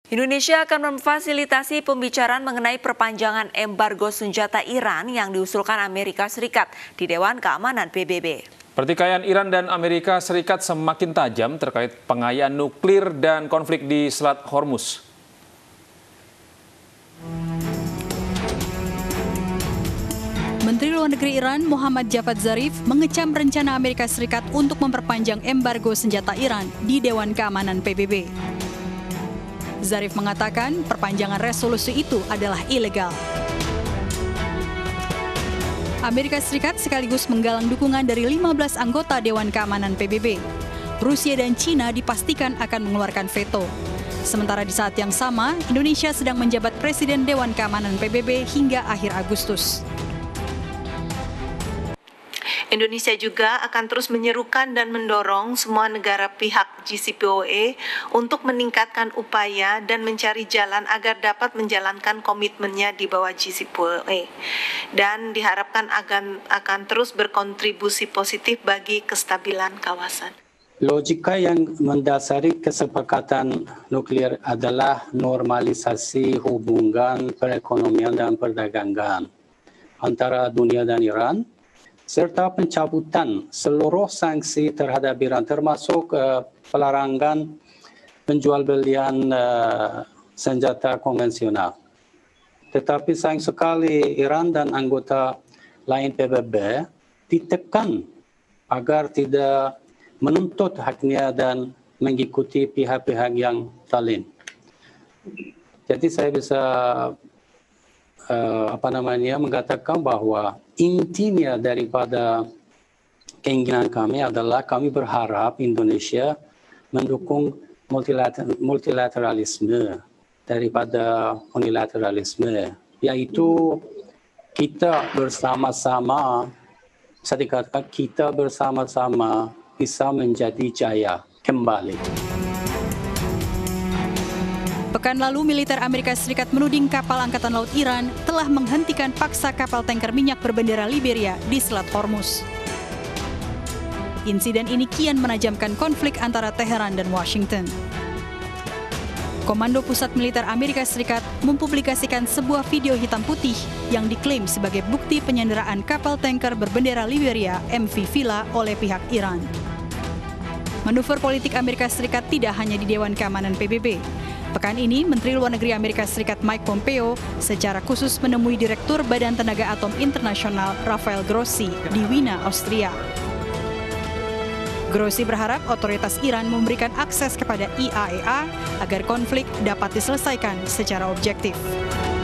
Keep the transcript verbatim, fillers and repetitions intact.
Indonesia akan memfasilitasi pembicaraan mengenai perpanjangan embargo senjata Iran yang diusulkan Amerika Serikat di Dewan Keamanan P B B. Pertikaian Iran dan Amerika Serikat semakin tajam terkait pengayaan nuklir dan konflik di Selat Hormuz. Menteri Luar Negeri Iran Muhammad Javad Zarif mengecam rencana Amerika Serikat untuk memperpanjang embargo senjata Iran di Dewan Keamanan P B B. Zarif mengatakan perpanjangan resolusi itu adalah ilegal. Amerika Serikat sekaligus menggalang dukungan dari lima belas anggota Dewan Keamanan P B B. Rusia dan Cina dipastikan akan mengeluarkan veto. Sementara di saat yang sama, Indonesia sedang menjabat Presiden Dewan Keamanan P B B hingga akhir Agustus. Indonesia juga akan terus menyerukan dan mendorong semua negara pihak J C P O A untuk meningkatkan upaya dan mencari jalan agar dapat menjalankan komitmennya di bawah J C P O A dan diharapkan akan, akan terus berkontribusi positif bagi kestabilan kawasan. Logika yang mendasari kesepakatan nuklir adalah normalisasi hubungan perekonomian dan perdagangan antara dunia dan Iran, serta pencabutan seluruh sanksi terhadap Iran, termasuk uh, pelarangan penjualbelian uh, senjata konvensional. Tetapi sayang sekali Iran dan anggota lain P B B ditekan agar tidak menuntut haknya dan mengikuti pihak-pihak yang lain. Jadi saya bisa Uh, apa namanya mengatakan bahwa intinya daripada keinginan kami adalah kami berharap Indonesia mendukung multilater multilateralisme daripada unilateralisme, yaitu kita bersama-sama, saya dikatakan kita bersama-sama bisa menjadi jaya kembali. Pekan lalu, militer Amerika Serikat menuding kapal Angkatan Laut Iran telah menghentikan paksa kapal tanker minyak berbendera Liberia di Selat Hormuz. Insiden ini kian menajamkan konflik antara Teheran dan Washington. Komando Pusat Militer Amerika Serikat mempublikasikan sebuah video hitam putih yang diklaim sebagai bukti penyanderaan kapal tanker berbendera Liberia M V Villa oleh pihak Iran. Manuver politik Amerika Serikat tidak hanya di Dewan Keamanan P B B. Pekan ini, Menteri Luar Negeri Amerika Serikat Mike Pompeo secara khusus menemui Direktur Badan Tenaga Atom Internasional Rafael Grossi di Wina, Austria. Grossi berharap otoritas Iran memberikan akses kepada I A E A agar konflik dapat diselesaikan secara objektif.